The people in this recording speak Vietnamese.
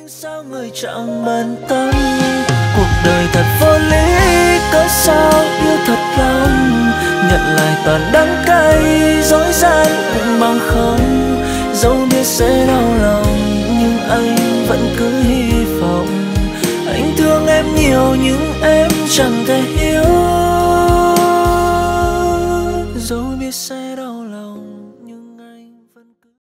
sao người chẳng bận tâm, cuộc đời thật vô lý, cớ sao yêu thật lòng. Nhận lại toàn đắng cay, dối gian cũng bằng không. Dẫu biết sẽ đau lòng, nhưng anh vẫn cứ hy vọng. Anh thương em nhiều nhưng em chẳng thể hiểu.